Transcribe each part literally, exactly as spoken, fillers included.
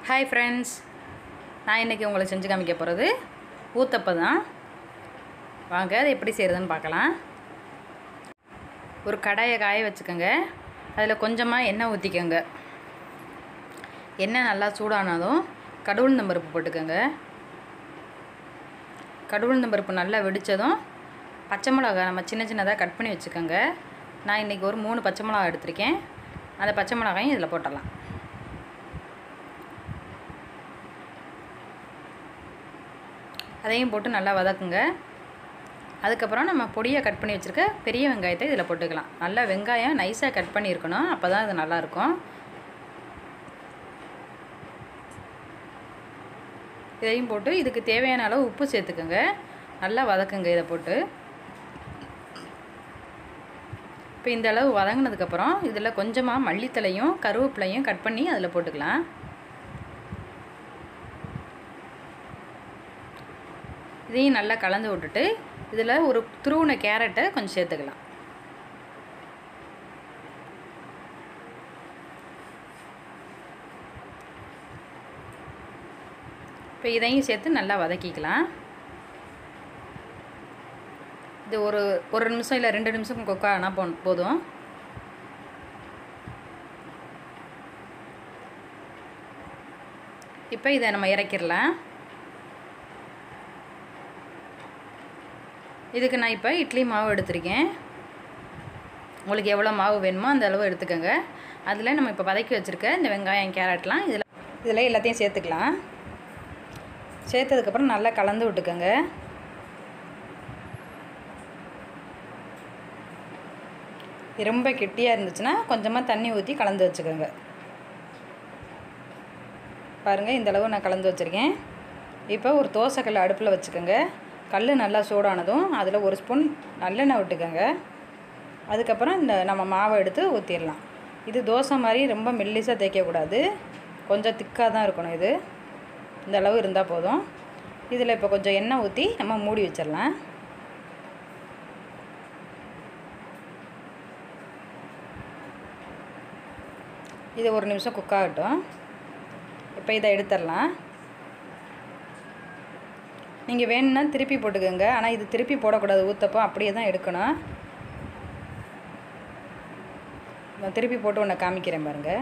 Hi friends, நான் இன்றைக்கி உங்களுக்கு செஞ்சு காமிக்க போகிறது ஊத்தப்பம் தான். வாங்க அதை எப்படி செய்கிறதுன்னு பார்க்கலாம். ஒரு கடாயை காய வச்சுக்கோங்க. அதில் கொஞ்சமாக எண்ணெய் ஊற்றிக்கோங்க. எண்ணெய் நல்லா சூடானதும் கடுகுளுந்தம் பருப்பு போட்டுக்கோங்க. கடுகுளுந்தம் பருப்பு நல்லா வெடித்ததும் பச்சை மிளகா நம்ம சின்ன சின்னதாக கட் பண்ணி வச்சுக்கோங்க. நான் இன்றைக்கி ஒரு மூணு பச்சை மிளகா எடுத்திருக்கேன். அந்த பச்சை மிளகாயும் இதில் போட்டுடலாம். அதையும் போட்டு நல்லா வதக்குங்க. அதுக்கப்புறம் நம்ம பொடியை கட் பண்ணி வச்சுருக்க பெரிய வெங்காயத்தை இதில் போட்டுக்கலாம். நல்லா வெங்காயம் நைஸாக கட் பண்ணியிருக்கணும், அப்போ தான் இது நல்லாயிருக்கும். இதையும் போட்டு இதுக்கு தேவையான அளவு உப்பு சேர்த்துக்கோங்க. நல்லா வதக்குங்க இதை போட்டு. இப்போ இந்த அளவு வதங்கினதுக்கப்புறம் இதில் கொஞ்சமாக மல்லித்தலையும் கருவேப்பிலையும் கட் பண்ணி அதில் போட்டுக்கலாம். இதையும் நல்லா கலந்து விட்டுட்டு இதில் ஒரு துருவின கேரட்டை கொஞ்சம் சேர்த்துக்கலாம். இப்போ இதையும் சேர்த்து நல்லா வதக்கிக்கலாம். இது ஒரு ஒரு நிமிஷம் இல்லை ரெண்டு நிமிஷம் குக் ஆனால் போ போதும். இப்போ இதை நம்ம இறக்கிடலாம். இதுக்கு நான் இப்போ இட்லி மாவு எடுத்திருக்கேன். உங்களுக்கு எவ்வளோ மாவு வேணுமோ அந்த அளவு எடுத்துக்கோங்க. அதில் நம்ம இப்போ வதக்கி வச்சுருக்க இந்த வெங்காயம் கேரட்லாம் இதில் இதில் எல்லாத்தையும் சேர்த்துக்கலாம். சேர்த்ததுக்கப்புறம் நல்லா கலந்து விட்டுக்கோங்க. ரொம்ப கெட்டியாக இருந்துச்சுன்னா கொஞ்சமாக தண்ணி ஊற்றி கலந்து வச்சுக்கோங்க. பாருங்கள், இந்தளவு நான் கலந்து வச்சுருக்கேன். இப்போ ஒரு தோசைக்கல் அடுப்பில் வச்சுக்கோங்க. கல் நல்லா சூடானதும் அதில் ஒரு ஸ்பூன் நல்லெண்ணெய் விட்டுக்கோங்க. அதுக்கப்புறம் இந்த நம்ம மாவை எடுத்து ஊற்றிடலாம். இது தோசை மாதிரி ரொம்ப மெல்லிசாக தேய்க்கக்கூடாது, கொஞ்சம் திக்காக தான் இருக்கணும். இது இந்த அளவு இருந்தால் போதும். இதில் இப்போ கொஞ்சம் எண்ணெய் ஊற்றி நம்ம மூடி வச்சிடலாம். இது ஒரு நிமிஷம் குக் ஆகட்டும். இப்போ இதை எடுத்துடலாம். நீங்கள் வேணும்னா திருப்பி போட்டுக்கோங்க, ஆனால் இது திருப்பி போடக்கூடாது. ஊத்தப்பம் அப்படியே தான் எடுக்கணும். நான் திருப்பி போட்டு ஒன்று காமிக்கிறேன் பாருங்கள்.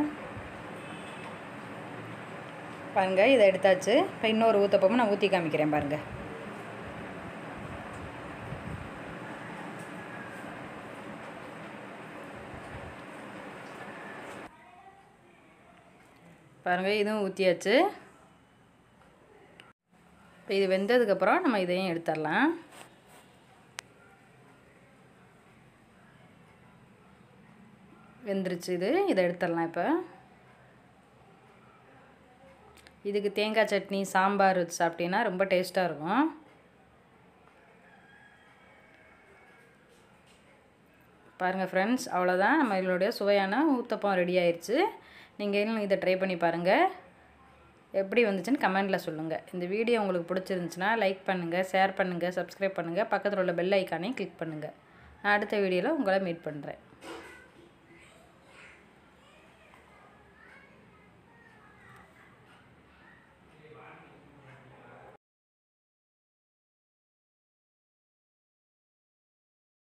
பாருங்கள், இதை எடுத்தாச்சு. இப்போ இன்னொரு ஊத்தப்பமும் நான் ஊற்றி காமிக்கிறேன் பாருங்கள். பாருங்கள், இதுவும் ஊற்றியாச்சு. இப்போ இது வெந்ததுக்கப்புறம் நம்ம இதையும் எடுத்துடலாம். வெந்துருச்சு இது. இதை எடுத்துடலாம். இப்போ இதுக்கு தேங்காய் சட்னி சாம்பார் வச்சு சாப்பிட்டீங்கன்னா ரொம்ப டேஸ்ட்டாக இருக்கும். பாருங்கள் ஃப்ரெண்ட்ஸ், அவ்வளோதான், நம்மளுடைய சுவையான ஊத்தப்பம் ரெடி ஆயிடுச்சு. நீங்கள் இதை ட்ரை பண்ணி பாருங்கள். எப்படி வந்துச்சுன்னு கமெண்டில் சொல்லுங்கள். இந்த வீடியோ உங்களுக்கு பிடிச்சிருந்துச்சுன்னா லைக் பண்ணுங்கள், ஷேர் பண்ணுங்கள், சப்ஸ்கிரைப் பண்ணுங்கள், பக்கத்தில் உள்ள பெல் ஐக்கானையும் கிளிக் பண்ணுங்கள். நான் அடுத்த வீடியோவில் உங்களை மீட் பண்ணுறேன்.